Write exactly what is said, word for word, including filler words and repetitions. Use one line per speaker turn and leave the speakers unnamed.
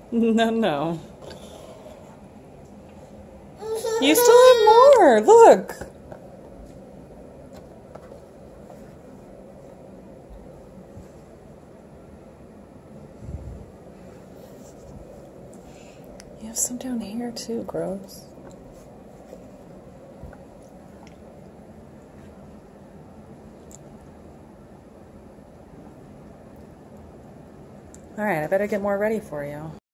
No, no. You still have more. Look. You have some down here too, gross. All right, I better get more ready for you.